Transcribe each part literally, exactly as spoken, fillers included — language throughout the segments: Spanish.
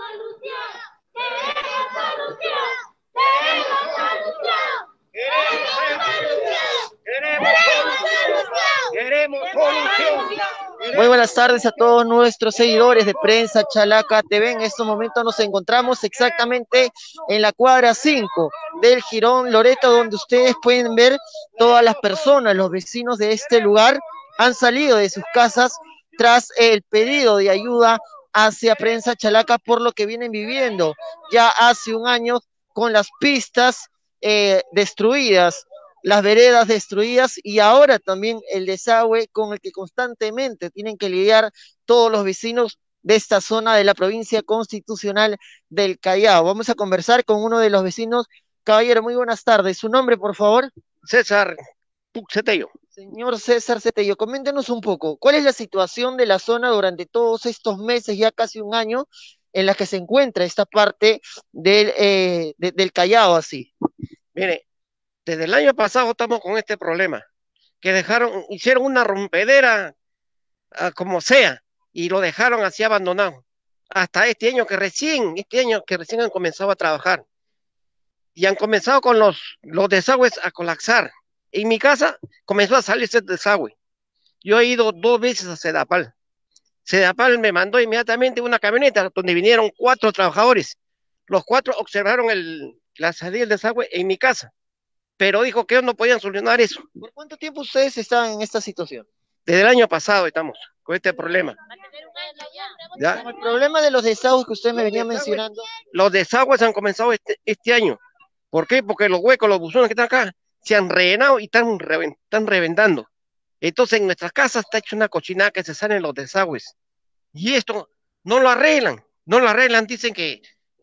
Queremos solución. Muy buenas tardes a todos nuestros seguidores de Prensa Chalaca T V. En estos momentos nos encontramos exactamente en la cuadra cinco del Jirón Loreto, donde ustedes pueden ver todas las personas, los vecinos de este lugar han salido de sus casas tras el pedido de ayuda hacia Prensa Chalaca por lo que vienen viviendo ya hace un año con las pistas eh, destruidas, las veredas destruidas y ahora también el desagüe con el que constantemente tienen que lidiar todos los vecinos de esta zona de la provincia constitucional del Callao. Vamos a conversar con uno de los vecinos. Caballero, muy buenas tardes. ¿Su nombre, por favor? César Cetello. Señor César Cetello, coméntenos un poco, ¿cuál es la situación de la zona durante todos estos meses, ya casi un año, en la que se encuentra esta parte del, eh, de, del Callao así? Mire, desde el año pasado estamos con este problema, que dejaron, hicieron una rompedera uh, como sea, y lo dejaron así abandonado, hasta este año que recién, este año que recién han comenzado a trabajar, y han comenzado con los, los desagües a colapsar. En mi casa comenzó a salir ese desagüe. Yo he ido dos veces a Sedapal. Sedapal me mandó inmediatamente una camioneta donde vinieron cuatro trabajadores. Los cuatro observaron el, la salida del desagüe en mi casa, pero dijo que ellos no podían solucionar eso. ¿Por cuánto tiempo ustedes están en esta situación? Desde el año pasado estamos con este problema. ¿Ya? El problema de los desagües que usted me los venía desagües, mencionando. Los desagües han comenzado este, este año. ¿Por qué? Porque los huecos, los buzones que están acá, se han rellenado y están, reven, están reventando. Entonces en nuestras casas está hecho una cochinada que se salen los desagües. Y esto no lo arreglan, no lo arreglan, dicen que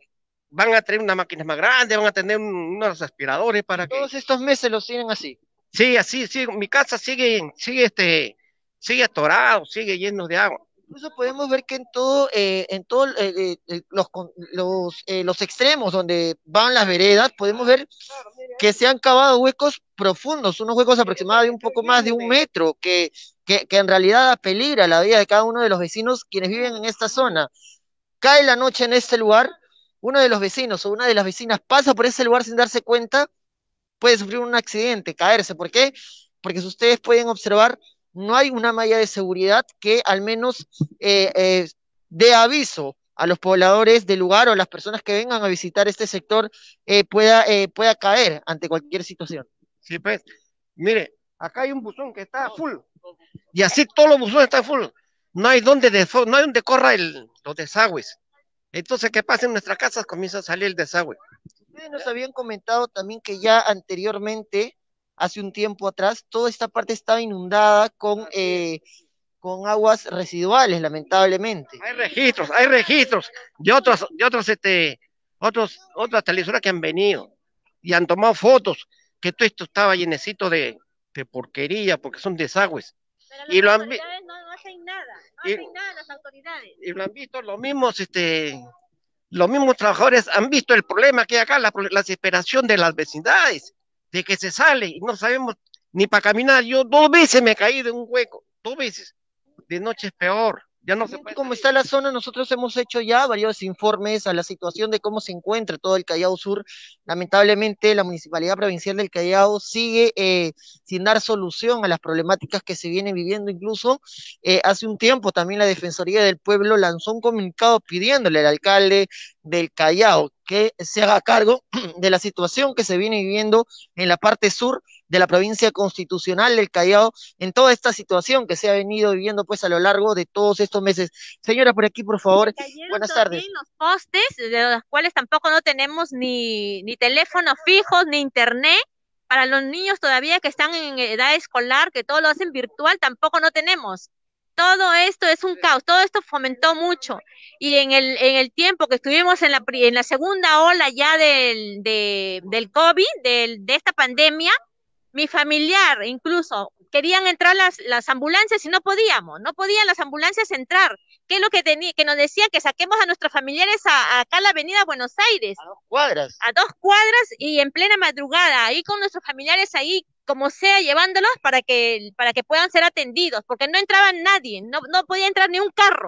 van a tener una máquina más grande, van a tener un, unos aspiradores para Todos que... estos meses los tienen así. Sí, así, sí, mi casa sigue, sigue este, sigue atorado, sigue lleno de agua. Incluso podemos ver que en todo, eh, en todos eh, eh, los, los, eh, los extremos donde van las veredas, podemos ver que se han cavado huecos profundos, unos huecos aproximadamente de un poco más de un metro, que, que, que en realidad apeligra la vida de cada uno de los vecinos quienes viven en esta zona. Cae la noche en este lugar, uno de los vecinos o una de las vecinas pasa por ese lugar sin darse cuenta, puede sufrir un accidente, caerse. ¿Por qué? Porque si ustedes pueden observar, no hay una malla de seguridad que al menos eh, eh, dé aviso a los pobladores del lugar o a las personas que vengan a visitar este sector eh, pueda, eh, pueda caer ante cualquier situación. Sí, pues, mire, acá hay un buzón que está full, y así todos los buzones están full. No hay donde, de, no hay donde corra el, los desagües. Entonces, ¿qué pasa en nuestras casas? Comienza a salir el desagüe. Ustedes nos habían comentado también que ya anteriormente, hace un tiempo atrás, toda esta parte estaba inundada con, eh, con aguas residuales, lamentablemente. Hay registros, hay registros de otros, de otros, este, otros, otras televisoras que han venido y han tomado fotos, que todo esto estaba llenecito de, de porquería, porque son desagües. Pero y lo las han autoridades no, no hacen nada, no y, hacen nada las autoridades. Y lo han visto los mismos, este, los mismos trabajadores han visto el problema que hay acá, la, la desesperación de las vecindades, de que se sale y no sabemos ni para caminar. Yo dos veces me caí de un hueco, dos veces. De noche es peor. Ya no se puede. Como está la zona, nosotros hemos hecho ya varios informes a la situación de cómo se encuentra todo el Callao Sur. Lamentablemente, la Municipalidad Provincial del Callao sigue eh, sin dar solución a las problemáticas que se vienen viviendo. Incluso eh, hace un tiempo también la Defensoría del Pueblo lanzó un comunicado pidiéndole al alcalde del Callao que se haga cargo de la situación que se viene viviendo en la parte sur de la provincia constitucional del Callao, en toda esta situación que se ha venido viviendo pues a lo largo de todos estos meses. Señora, por aquí, por favor, buenas tardes. Los postes, de los cuales tampoco no tenemos ni, ni teléfonos fijos, ni internet, para los niños todavía que están en edad escolar, que todo lo hacen virtual, tampoco no tenemos. Todo esto es un caos, todo esto fomentó mucho. Y en el, en el tiempo que estuvimos en la, en la segunda ola ya del, de, del COVID, del, de esta pandemia, mi familiar incluso querían entrar las, las ambulancias y no podíamos, no podían las ambulancias entrar. ¿Qué es lo que tenía, que nos decían? Que saquemos a nuestros familiares a, a acá a la avenida Buenos Aires. A dos cuadras. A dos cuadras y en plena madrugada, ahí con nuestros familiares ahí, como sea, llevándolos para que, para que puedan ser atendidos, porque no entraba nadie, no, no podía entrar ni un carro.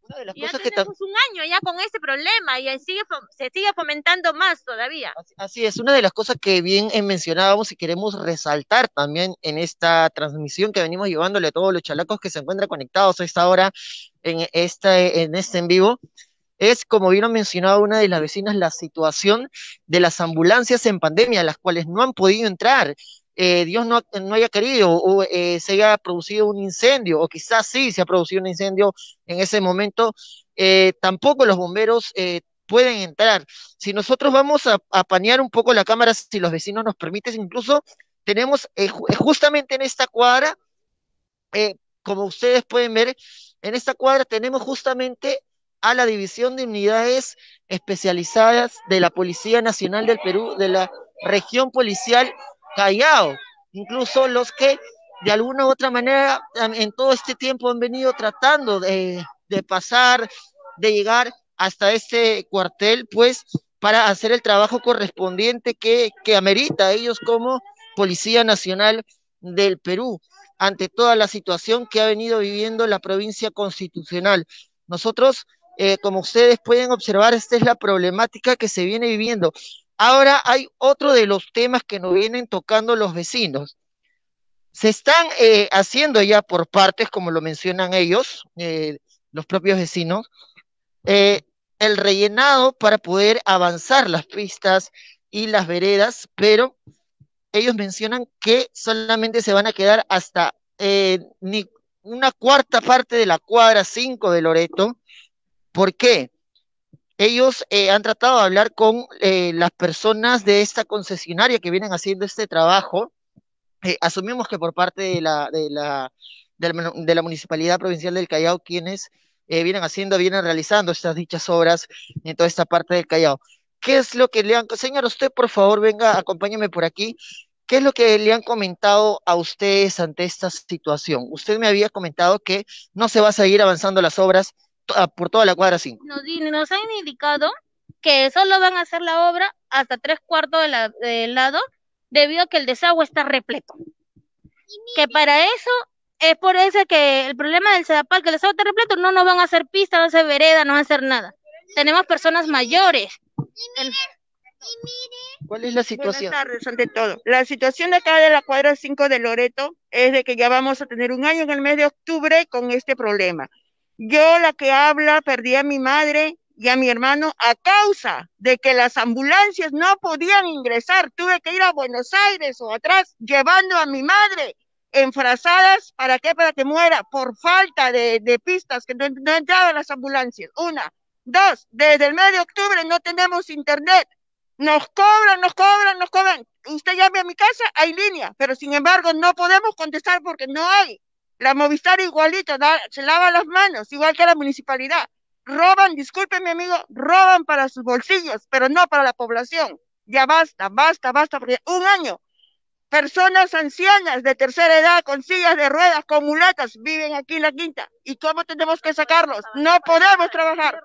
Una de las Y ya cosas que tam- tenemos un año ya con este problema y sigue, fo- se sigue fomentando más todavía. Así así es, una de las cosas que bien eh, mencionábamos y queremos resaltar también en esta transmisión que venimos llevándole a todos los chalacos que se encuentran conectados a esta hora en este, en este en vivo, es, como bien lo mencionaba una de las vecinas, la situación de las ambulancias en pandemia, las cuales no han podido entrar. Eh, Dios no, no haya querido, o eh, se haya producido un incendio, o quizás sí se ha producido un incendio en ese momento, eh, tampoco los bomberos eh, pueden entrar. Si nosotros vamos a, a panear un poco la cámara, si los vecinos nos permiten, incluso tenemos eh, ju- justamente en esta cuadra, eh, como ustedes pueden ver, en esta cuadra tenemos justamente a la División de Unidades Especializadas de la Policía Nacional del Perú, de la región policial Callao, incluso los que de alguna u otra manera en todo este tiempo han venido tratando de, de pasar, de llegar hasta este cuartel, pues para hacer el trabajo correspondiente que, que amerita a ellos como Policía Nacional del Perú ante toda la situación que ha venido viviendo la provincia constitucional. Nosotros, eh, como ustedes pueden observar, esta es la problemática que se viene viviendo. Ahora hay otro de los temas que nos vienen tocando los vecinos. Se están eh, haciendo ya por partes, como lo mencionan ellos, eh, los propios vecinos, eh, el rellenado para poder avanzar las pistas y las veredas, pero ellos mencionan que solamente se van a quedar hasta eh, ni una cuarta parte de la cuadra cinco de Loreto. ¿Por qué? Ellos eh, han tratado de hablar con eh, las personas de esta concesionaria que vienen haciendo este trabajo. Eh, asumimos que por parte de la, de la, de la, de la Municipalidad Provincial del Callao, quienes eh, vienen haciendo, vienen realizando estas dichas obras en toda esta parte del Callao. ¿Qué es lo que le han... Señor, usted por favor venga, acompáñeme por aquí. ¿Qué es lo que le han comentado a ustedes ante esta situación? Usted me había comentado que no se va a seguir avanzando las obras to- por toda la cuadra cinco. Nos, di- nos han indicado que solo van a hacer la obra hasta tres cuartos de la- del lado debido a que el desagüe está repleto. Que para eso, es por eso que el problema del Sedapal, que el desagüe está repleto, no nos van a hacer pista, no van a hacer vereda, no van a hacer nada. Tenemos personas mayores. El- ¿Cuál es la Buenas situación? tardes, ante todo. La situación de acá de la cuadra cinco de Loreto es de que ya vamos a tener un año en el mes de octubre con este problema. Yo, la que habla, perdí a mi madre y a mi hermano a causa de que las ambulancias no podían ingresar. Tuve que ir a Buenos Aires o atrás llevando a mi madre enfrazadas. ¿Para qué? Para que muera por falta de, de pistas, que no, no entraban las ambulancias. Una. Dos, desde el mes de octubre no tenemos internet. Nos cobran, nos cobran, nos cobran. Usted llame a mi casa, hay línea, pero sin embargo no podemos contestar porque no hay. La Movistar igualito, da, se lava las manos, igual que la municipalidad. Roban, disculpe mi amigo, roban para sus bolsillos, pero no para la población. Ya basta, basta, basta, porque un año, personas ancianas de tercera edad con sillas de ruedas, con muletas, viven aquí en la quinta. ¿Y cómo tenemos que sacarlos? No podemos trabajar.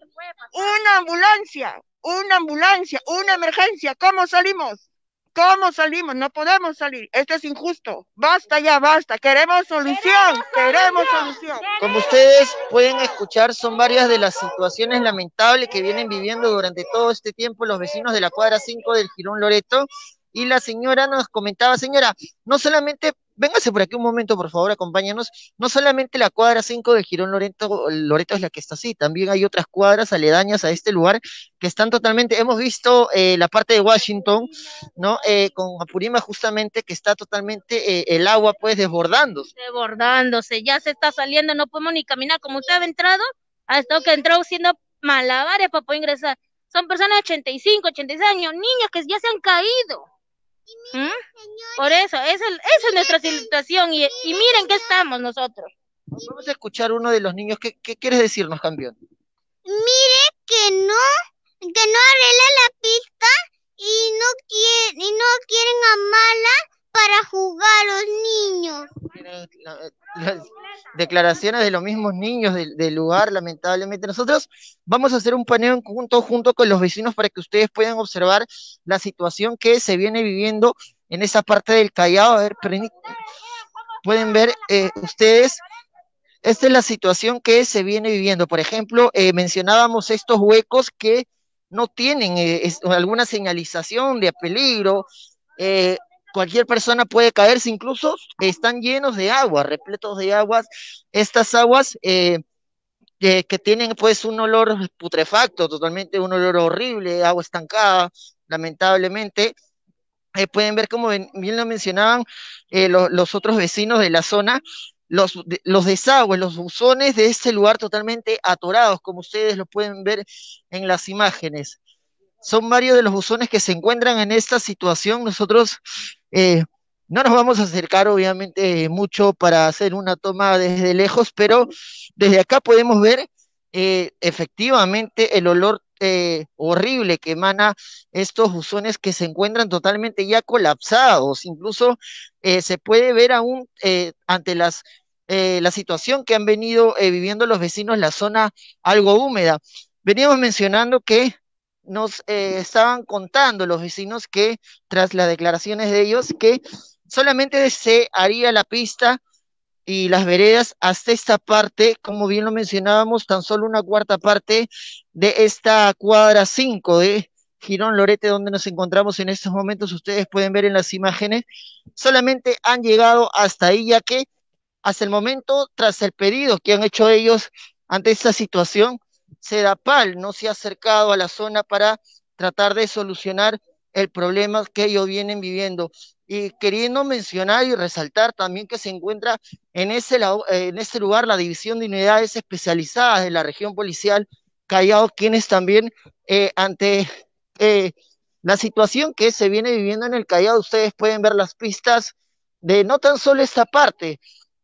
Una ambulancia, una ambulancia, una emergencia, ¿cómo salimos? ¿Cómo salimos? No podemos salir. Esto es injusto. Basta ya, basta. Queremos solución, queremos solución. Como ustedes pueden escuchar, son varias de las situaciones lamentables que vienen viviendo durante todo este tiempo los vecinos de la cuadra cinco del Jirón Loreto. Y la señora nos comentaba, señora, no solamente, véngase por aquí un momento, por favor, acompáñanos, no solamente la cuadra cinco del Jirón Loreto, Loreto es la que está así, también hay otras cuadras aledañas a este lugar que están totalmente, hemos visto eh, la parte de Washington, ¿no? Eh, con Apurima justamente que está totalmente eh, el agua pues desbordando. Desbordándose, ya se está saliendo, no podemos ni caminar. Como usted ha entrado, ha estado que ha entrado haciendo malabares para poder ingresar. Son personas de ochenta y cinco, ochenta y seis años, niños que ya se han caído. ¿Mm? Por eso, esa, esa es nuestra situación y, y miren que estamos nosotros. Vamos a escuchar uno de los niños. ¿Qué, qué quieres decirnos, campeón? Mire que no, que no arregla la pista y no quieren, y no quieren a Mala para jugar los niños. La- las declaraciones de los mismos niños del, del lugar, lamentablemente. Nosotros vamos a hacer un paneo en conjunto junto con los vecinos para que ustedes puedan observar la situación que se viene viviendo en esa parte del Callao. A ver, pueden ver eh, ustedes esta es la situación que se viene viviendo. Por ejemplo, eh, mencionábamos estos huecos que no tienen eh, es, alguna señalización de peligro. Eh, cualquier persona puede caerse, incluso están llenos de agua, repletos de aguas. Estas aguas eh, que, que tienen pues un olor putrefacto, totalmente un olor horrible, agua estancada, lamentablemente. Eh, pueden ver como bien, bien lo mencionaban eh, lo, los otros vecinos de la zona, los, de, los desagües, los buzones de este lugar totalmente atorados, como ustedes lo pueden ver en las imágenes. Son varios de los buzones que se encuentran en esta situación. Nosotros eh, no nos vamos a acercar, obviamente, mucho para hacer una toma desde lejos, pero desde acá podemos ver eh, efectivamente el olor eh, horrible que emana estos buzones que se encuentran totalmente ya colapsados. Incluso eh, se puede ver aún eh, ante las, eh, la situación que han venido eh, viviendo los vecinos, la zona algo húmeda. Veníamos mencionando que nos eh, estaban contando los vecinos que tras las declaraciones de ellos que solamente se haría la pista y las veredas hasta esta parte, como bien lo mencionábamos, tan solo una cuarta parte de esta cuadra cinco de Girón Lorete, donde nos encontramos en estos momentos. Ustedes pueden ver en las imágenes, solamente han llegado hasta ahí, ya que hasta el momento, tras el pedido que han hecho ellos ante esta situación, Sedapal no se ha acercado a la zona para tratar de solucionar el problema que ellos vienen viviendo. Y queriendo mencionar y resaltar también que se encuentra en ese, en ese lugar la División de Unidades Especializadas de la Región Policial Callao, quienes también eh, ante eh, la situación que se viene viviendo en el Callao, ustedes pueden ver las pistas de no tan solo esta parte,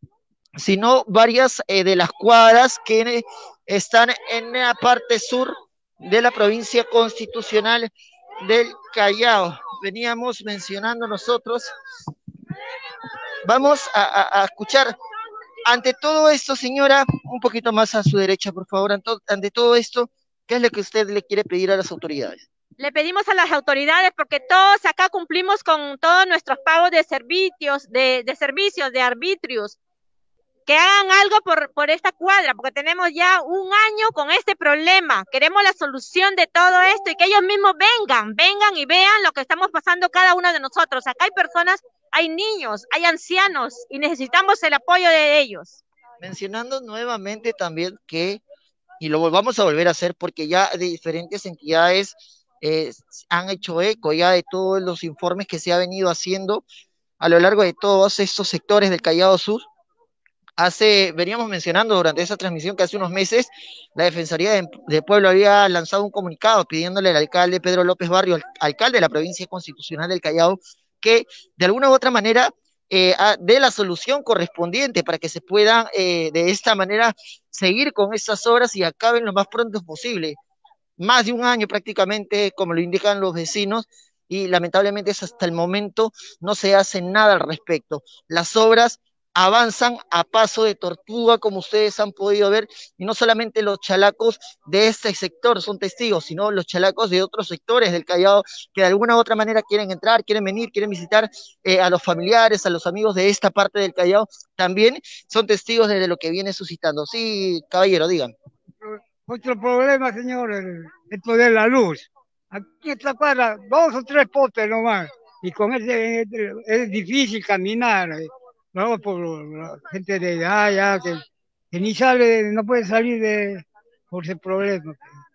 sino varias eh, de las cuadras que están en la parte sur de la provincia constitucional del Callao. Veníamos mencionando nosotros. Vamos a, a, a escuchar. Ante todo esto, señora, un poquito más a su derecha, por favor. Ante, ante todo esto, ¿qué es lo que usted le quiere pedir a las autoridades? Le pedimos a las autoridades, porque todos acá cumplimos con todos nuestros pagos de servicios, de, de servicios, de arbitrios, que hagan algo por, por esta cuadra, porque tenemos ya un año con este problema. Queremos la solución de todo esto y que ellos mismos vengan, vengan y vean lo que estamos pasando cada uno de nosotros. Acá hay personas, hay niños, hay ancianos y necesitamos el apoyo de ellos. Mencionando nuevamente también que, y lo vamos a volver a hacer porque ya de diferentes entidades eh, han hecho eco ya de todos los informes que se ha venido haciendo a lo largo de todos estos sectores del Callao Sur. Hace, veníamos mencionando durante esa transmisión que hace unos meses la Defensoría de, de Pueblo había lanzado un comunicado pidiéndole al alcalde Pedro López Barrio, al, alcalde de la provincia constitucional del Callao, que de alguna u otra manera eh, dé la solución correspondiente para que se puedan eh, de esta manera seguir con estas obras y acaben lo más pronto posible. Más de un año prácticamente, como lo indican los vecinos, y lamentablemente hasta el momento no se hace nada al respecto. Las obras avanzan a paso de tortuga, como ustedes han podido ver, y no solamente los chalacos de este sector son testigos, sino los chalacos de otros sectores del Callao que de alguna u otra manera quieren entrar, quieren venir, quieren visitar eh, a los familiares, a los amigos de esta parte del Callao, también son testigos de lo que viene suscitando. Sí, caballero, digan. Otro problema, señor, el, esto de la luz. Aquí en esta cuadra, dos o tres postes nomás, y con ese es difícil caminar. Vamos por la gente de edad ya que, que ni sale, no puede salir de por ese problema.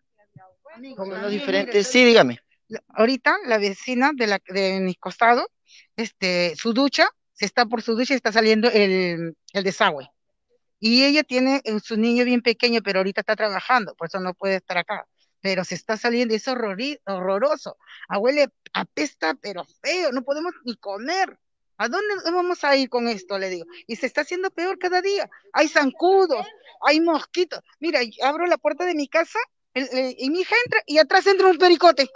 Con los diferentes, sí, dígame. Ahorita la vecina de, la, de mis costados, este, su ducha, se está por su ducha y está saliendo el, el desagüe. Y ella tiene su niño bien pequeño, pero ahorita está trabajando, por eso no puede estar acá. Pero se está saliendo, es horrori, horroroso. Abuele, apesta, pero feo, no podemos ni comer. ¿A dónde vamos a ir con esto? Le digo. Y se está haciendo peor cada día. Hay zancudos, hay mosquitos. Mira, abro la puerta de mi casa el, el, y mi hija entra y atrás entra un pericote.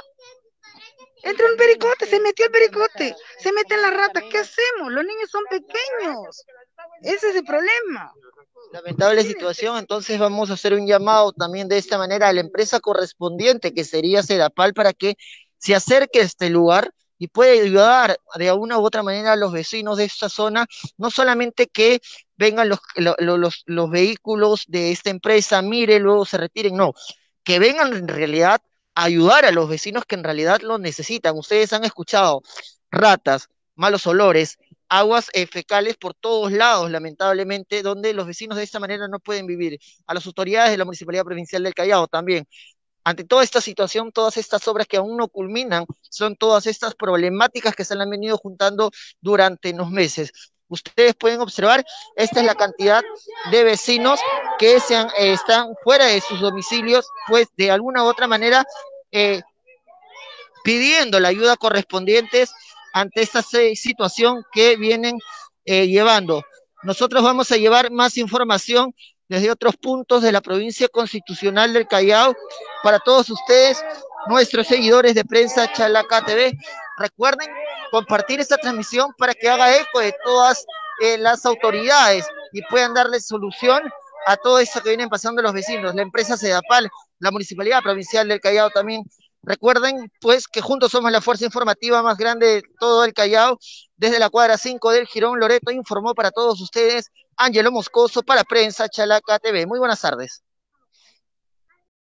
Entra un pericote, se metió el pericote. Se meten las ratas. ¿Qué hacemos? Los niños son pequeños. Ese es el problema. Lamentable situación, entonces vamos a hacer un llamado también de esta manera a la empresa correspondiente, que sería Sedapal, para que se acerque a este lugar y pueda ayudar de una u otra manera a los vecinos de esta zona, no solamente que vengan los, lo- lo- los, los vehículos de esta empresa, mire, luego se retiren, no, que vengan en realidad a ayudar a los vecinos que en realidad lo necesitan. Ustedes han escuchado ratas, malos olores, aguas eh, fecales por todos lados, lamentablemente, donde los vecinos de esta manera no pueden vivir. A las autoridades de la Municipalidad Provincial del Callao también. Ante toda esta situación, todas estas obras que aún no culminan, son todas estas problemáticas que se le han venido juntando durante los meses. Ustedes pueden observar, esta es la cantidad de vecinos que se han, eh, están fuera de sus domicilios, pues de alguna u otra manera eh, pidiendo la ayuda correspondiente ante esta situación que vienen eh, llevando. Nosotros vamos a llevar más información desde otros puntos de la provincia constitucional del Callao para todos ustedes, nuestros seguidores de Prensa Chalaca T V. Recuerden compartir esta transmisión para que haga eco de todas eh, las autoridades y puedan darle solución a todo esto que vienen pasando los vecinos, la empresa Sedapal, la Municipalidad Provincial del Callao también. Recuerden, pues, que juntos somos la fuerza informativa más grande de todo el Callao. Desde la cuadra cinco del Jirón Loreto informó para todos ustedes Ángelo Moscoso para Prensa Chalaca T V. Muy buenas tardes.